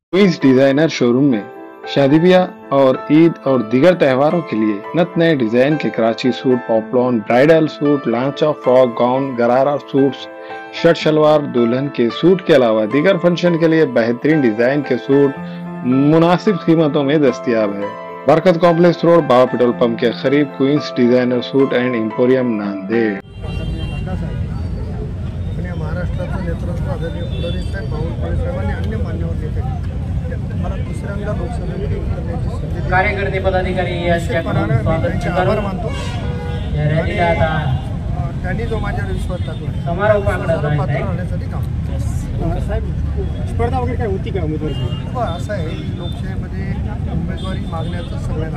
Queen's designer showroom में शादी ब्याह और ईद और दीगर त्योहारों के लिए नत नए डिजाइन के Karachi suit, poplin, bridal suit, लांचा, frock, gown, gharara suits, shirt shalwar, दुल्हन के सूट के अलावा दीगर फंक्शन के लिए बेहतरीन डिजाइन के सूट मुनासिब कीमतों में दस्तयाब है। Barkat complex road, Baba petrol pump के करीब queens designer suit and emporium, Nanded. महाराष्ट्राचं नेतृत्व आदरणीय फडणवीस साहेब, बावनकुळे साहेबांनी अन्य मान्यवर नेते मला दुसऱ्यांदा लोकसभेमध्ये करण्याची संधी कार्यकर्ते पदाधिकारी आभार मानतो। त्यांनी जो माझ्यावर विश्वास टाकला पात्र होण्यासाठी काम साहेब, स्पर्धा वगैरे काय होती का उमेदवारी? असं आहे, लोकशाहीमध्ये उमेदवारी मागण्याचं सगळ्यांना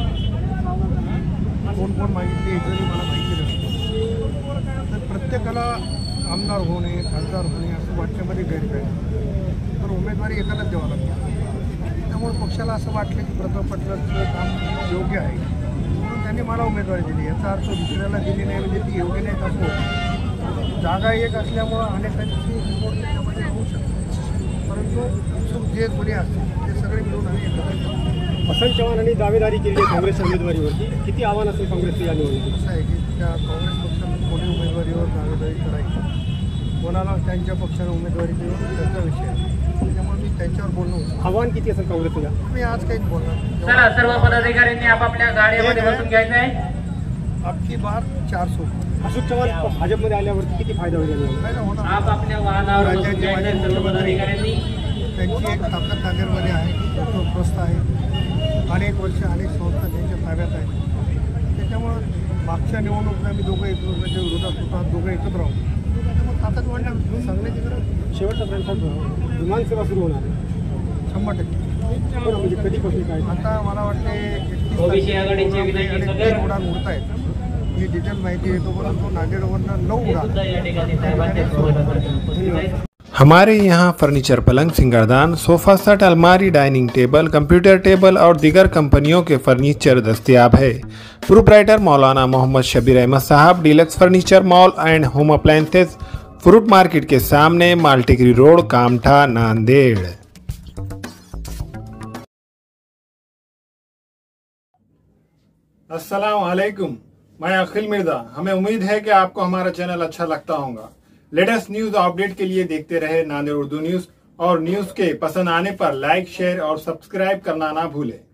कोण कोण मागितली हे जरी मला माहिती नसतं तर प्रत्येकाला आमदार होणे, खासदार होणे असं वाटण्यामध्ये गैरकाय, तर उमेदवारी एकालाच द्यावं लागते। त्यामुळे पक्षाला असं वाटलं की प्रताप पाटलांचं काम योग्य आहे म्हणून त्यांनी मला उमेदवारी दिली। याचा अर्थ दुसऱ्याला दिली नाही म्हणजे ती योग्य नाही असो, जागा एक असल्यामुळं अनेकांची निवड त्याच्यामध्ये होऊ शकते, परंतु जे कोणी असतील ते सगळे मिळून आम्ही एकत्र। वसंत चव्हाणांनी दावेदारी केली आहे काँग्रेसच्या उमेदवारीवरती, किती आव्हान असेल काँग्रेसचं या निवडणुकीत? असं आहे की त्या काँग्रेस पक्षाने कोणी उमेदवारीवर दावेदारी करायची, कोणाला त्यांच्या पक्षाने उमेदवारी देऊन त्याचा विषय आहे, त्याच्यामुळे मी त्यांच्यावर बोलणं होतं। आव्हान किती असेल काँग्रेसच्या? मी आज काहीच बोलणार नाही। चला, सर्व पदाधिकाऱ्यांनी आपापल्या गाड्यामध्ये बसून घ्यायचं आहे। आपकी बार 400 अशोक चव्हाण भाजपमध्ये आल्यावरती किती फायदा होईल? फायदा होणार। आपापल्या वाहनावर बसून घ्यायचं आहे सर्व पदाधिकाऱ्यांनी। त्यांची एक ताकद नागरमध्ये आहे, प्रस्त आहे, अनेक वर्ष अनेक संस्था त्यांच्या ताब्यात आहेत, त्याच्यामुळं मागच्या निवडणुकीत आम्ही दोघं एकमेकांच्या विरोधात होतात, दोघं एकत्र राहू, त्यामुळे ताकद वाढणार सांगण्याची गरज। शेवटचा प्रश्न, विमानसेवा सुरू होणार आहे 100%। म्हणजे कधीपासून काय? आता मला वाटते ओबीसी आघाडीचे विनायक सगळे उडान उडत आहेत, ही डिटेल माहिती येतो, परंतु नांदेडवरनं 9 उडान। या ठिकाणी साहेबांचे स्वागत। हमारे यहाँ फर्नीचर, पलंग, सिंगारदान, सोफा सेट, अलमारी, डाइनिंग टेबल, कंप्यूटर टेबल और दीगर कंपनियों के फर्नीचर दस्तयाब है। प्रोप्राइटर मौलाना मोहम्मद शबीर अहमद साहब, deluxe furniture mall and home appliances, fruit market के सामने, माल्टीगिरी रोड, कामठा, नांदेड़। अस्सलाम वालेकुम, मैं अखिल मिर्जा। हमें उम्मीद है कि आपको हमारा चैनल अच्छा लगता होगा। लेटेस्ट न्यूज अपडेट के लिए देखते रहे नांदेड़ उर्दू न्यूज, और न्यूज के पसंद आने पर लाइक, शेयर और सब्सक्राइब करना ना भूलें।